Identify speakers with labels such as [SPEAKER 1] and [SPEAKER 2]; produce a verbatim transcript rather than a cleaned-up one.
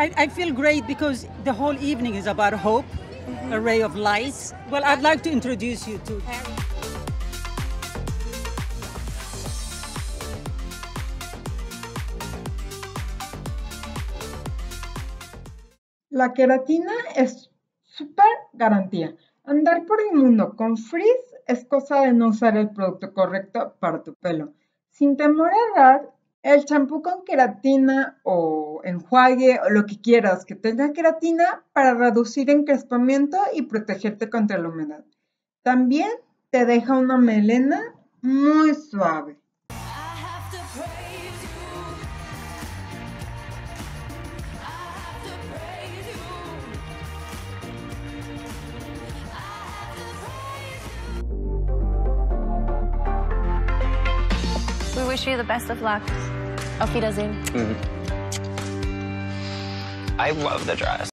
[SPEAKER 1] I, I feel great because the whole evening is about hope, mm-hmm. a ray of light. Well, I'd like to introduce you to Harry.
[SPEAKER 2] La queratina es súper garantía. Andar por el mundo con frizz es cosa de no usar el producto correcto para tu pelo. Sin temor a errar, el champú con queratina o enjuague o lo que quieras que tenga queratina para reducir encrespamiento y protegerte contra la humedad. También te deja una melena muy suave.
[SPEAKER 3] We wish you the best of luck. Auf Wiedersehen.
[SPEAKER 4] Mm-hmm. I love the dress.